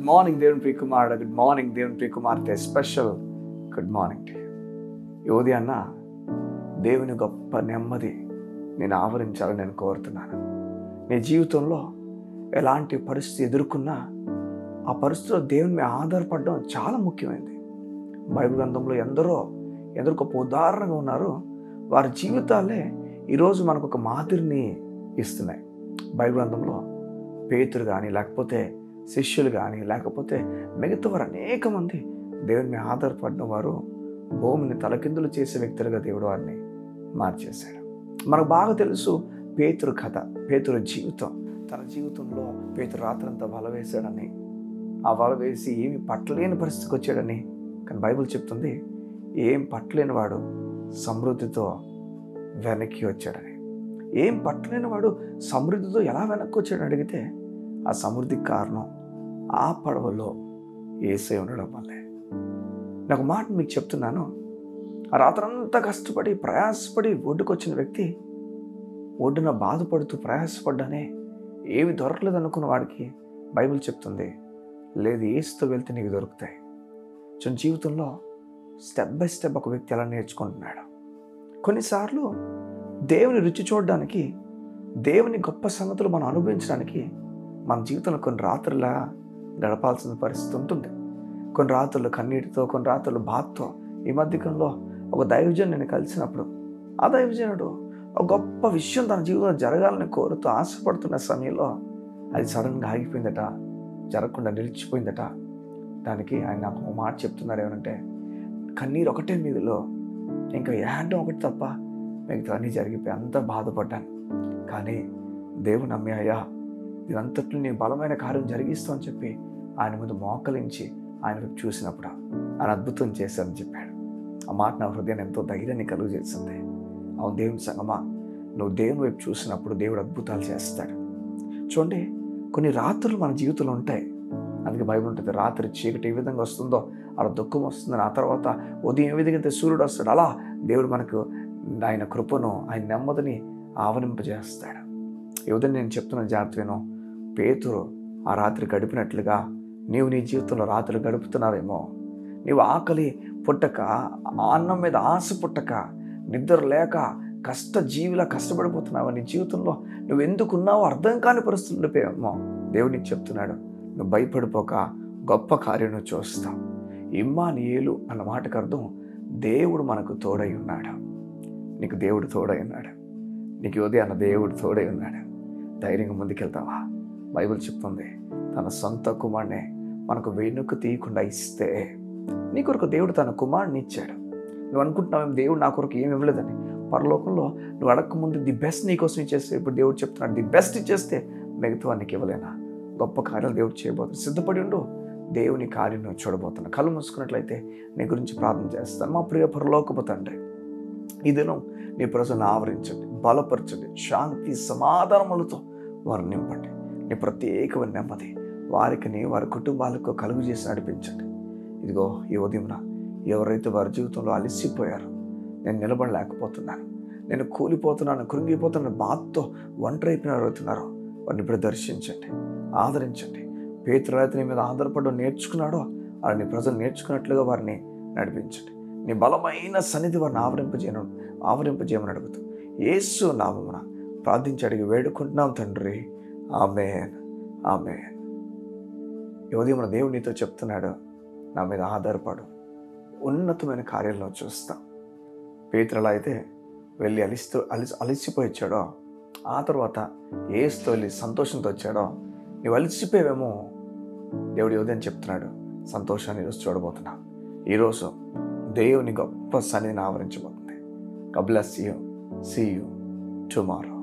Morning దేవుని ప్రియ కుమారుడు, good morning దేవుని ప్రియ కుమార్తె, special good morning to you. ఈ ఉదయాన్న దేవుని గొప్ప నెమ్మది నేను ఆవరించాలని నేను కోరుతున్నాను. నీ జీవితంలో ఎలాంటి పరిస్థితి ఎదుర్కొన్నా ఆ పరిస్థితిలో దేవుని మీద ఆధారపడడం చాలా ముఖ్యమైనది. బైబిల్ గ్రంథంలో ఎందరో గొప్ప ఉదాహరణగా ఉన్నారు. వారి జీవితాలే ఈరోజు మనకు ఒక మాదిరిని ఇస్తున్నాయి. బైబిల్ గ్రంథంలో పేతురు కానీ, లేకపోతే శిష్యులు కానీ, లేకపోతే మిగతా వారు అనేక మంది దేవుని మీద ఆధారపడిన వారు భూమిని తలకిందులు చేసే వ్యక్తులుగా దేవుడు వారిని మార్చేశాడు. మనకు బాగా తెలుసు పేతురు కథ, పేతురు జీవితం. తన జీవితంలో పేతురు రాత్రంతా వల వేశాడని, ఆ వల వేసి ఏమి పట్టలేని పరిస్థితికి వచ్చాడని. కానీ బైబిల్ చెప్తుంది ఏం పట్టలేని వాడు సమృద్ధితో వెనక్కి వచ్చాడని. ఏం పట్టలేని వాడు సమృద్ధితో ఎలా వెనక్కి వచ్చాడని అడిగితే ఆ సమృద్ధికి కారణం ఆ పడవలో యేసయ్య ఉండడం వల్లే. నాకు మాట మీకు చెప్తున్నాను, ఆ రాత్రంతా కష్టపడి ప్రయాసపడి ఒడ్డుకు వచ్చిన వ్యక్తి ఒడ్డున బాధపడుతూ ప్రయాసపడ్డానే ఏమి దొరకలేదు అనుకున్న వాడికి బైబిల్ చెప్తుంది లేదు, యేసుతో వెళ్తే నీకు దొరుకుతాయి. జీవితంలో స్టెప్ బై స్టెప్ ఒక వ్యక్తి ఎలా నేర్చుకుంటున్నాడు. కొన్నిసార్లు దేవుని రుచి చూడడానికి, దేవుని గొప్ప సంగతులు మనం అనుభవించడానికి మన జీవితంలో కొన్ని రాత్రులా గడపాల్సిన పరిస్థితి ఉంటుంది. కొన్ని రాత్రులు కన్నీటితో, కొన్ని రాత్రులు బాధతో. ఈ మధ్యకాలంలో ఒక దైవజనుడు నేను కలిసినప్పుడు ఆ దైవజనుడు ఒక గొప్ప విషయం తన జీవితంలో జరగాలని కోరుతూ ఆశపడుతున్న సమయంలో అది సడన్గా ఆగిపోయిందట, జరగకుండా నిలిచిపోయిందట. దానికి ఆయన నాకు ఒక మాట చెప్తున్నారు, ఏమంటే కన్నీరు ఒకటే మీదులో, ఇంకా ఏడడం ఒకటి తప్ప మిగతా అన్నీ జరిగిపోయి అంతా బాధపడ్డాను. కానీ దేవుని నమ్మి, అయ్యా ఇదంతట్లో నీ బలమైన కార్యం జరిగిస్తావు అని చెప్పి ఆయన ముందు మోకలించి ఆయన వైపు చూసినప్పుడు ఆయన అద్భుతం చేశారని చెప్పాడు. ఆ మాట నా హృదయాన్ని ఎంతో ధైర్యాన్ని కలుగు చేసింది. అవును దేవుని సంగమా, నువ్వు దేవుని వైపు చూసినప్పుడు దేవుడు అద్భుతాలు చేస్తాడు. చూడండి, కొన్ని రాత్రులు మన జీవితంలో ఉంటాయి. అందుకే బైబిల్ ఉంటుంది, రాత్రి చీకటి ఏ విధంగా వస్తుందో అలా దుఃఖం వస్తుందని, ఆ తర్వాత ఉదయం ఏ విధంగా సూర్యుడు వస్తాడు అలా దేవుడు మనకు ఆయన కృపను, ఆయన నెమ్మదిని ఆవరింపజేస్తాడు. ఈ ఉదయం నేను చెప్తున్న జాగ్రత్తను, పేతురు ఆ రాత్రి గడిపినట్లుగా నీవు నీ జీవితంలో రాత్రులు గడుపుతున్నావేమో. నీవు ఆకలి పుట్టక, అన్నం మీద ఆశ పుట్టక, నిద్ర లేక జీవిలా కష్టపడిపోతున్నావు. నీ జీవితంలో నువ్వు ఎందుకున్నావో అర్థం కాని పరిస్థితులు ఉండిపోయావేమో. దేవుడికి చెప్తున్నాడు, నువ్వు భయపడిపోక గొప్ప కార్యం నువ్వు చూస్తావు. ఇమ్మానుయేలు అన్న మాటకు అర్థం దేవుడు మనకు తోడై ఉన్నాడు. నీకు దేవుడు తోడై ఉన్నాడు. నీకు ఉదయాన్న దేవుడు తోడై ఉన్నాడు. ధైర్యంగా ముందుకెళ్తావా? బైబిల్ చెప్తుంది, తన సొంత కుమారునే మనకు వెనుక తీయకుండా ఇస్తే, నీ కొరకు దేవుడు తన కుమారుని ఇచ్చాడు. నువ్వు అనుకుంటున్నావు దేవుడు నా కొరకు ఏమి ఇవ్వలేదని. పరలోకంలో నువ్వు అడగక ముందు ది బెస్ట్ నీకోసం ఇచ్చేస్తే, ఇప్పుడు దేవుడు చెప్తున్నాడు ది బెస్ట్ ఇచ్చేస్తే మిగతా నీకు ఇవ్వలేనా? గొప్ప కార్యాలు దేవుడు చేయబోతున్నాడు. సిద్ధపడి ఉండు, దేవుని కార్యం నువ్వు చూడబోతున్నా. కళ్ళు మూసుకున్నట్లయితే నీ గురించి ప్రార్థన చేస్తాను. మా ప్రియ పరలోకపు తండ్రి, ఈ దినం నీ ప్రజలను ఆవరించండి, బలపరచండి, శాంతి సమాధానములతో వారు నింపండి. నీ ప్రత్యేకమైన నెమ్మది వారికి, వారి కుటుంబాలకు కలుగు చేసి నడిపించండి. ఇదిగో ఈ ఉదయంన ఎవరైతే వారి జీవితంలో అలసిపోయారో, నేను నిలబడలేకపోతున్నాను, నేను కూలిపోతున్నాను, కృంగిపోతున్నాను, బాధతో ఒంటరి అయిపోయినారవుతున్నారో వారిని ఇప్పుడు దర్శించండి, ఆదరించండి. పేతురు నీ మీద ఆధారపడడం నేర్చుకున్నాడో వారిని ప్రజలు నేర్చుకున్నట్లుగా వారిని నడిపించండి. నీ బలమైన సన్నిధి వారిని ఆవరింపజేయమని అడుగుతూ యేసు నామమున ప్రార్థించి అడిగి వేడుకుంటున్నాం తండ్రి. ఆమేన్, ఆమేన్. ఈ ఉదయం దేవుడు నీతో చెప్తున్నాడు, నా మీద ఆధారపడు, ఉన్నతమైన కార్యాలను చూస్తాం. పేతురు ఎలా అయితే వెళ్ళి అలిసిపోయి వచ్చాడో, ఆ తర్వాత యేసుతో వెళ్ళి సంతోషంతో వచ్చాడో, నీవు అలిసిపోయావేమో. దేవుడు ఈ ఉదయం చెప్తున్నాడు, సంతోషాన్ని ఈరోజు చూడబోతున్నావు. ఈరోజు దేవుని గొప్ప సన్నిధిని ఆవరించబోతుంది. God bless you. See you tomorrow.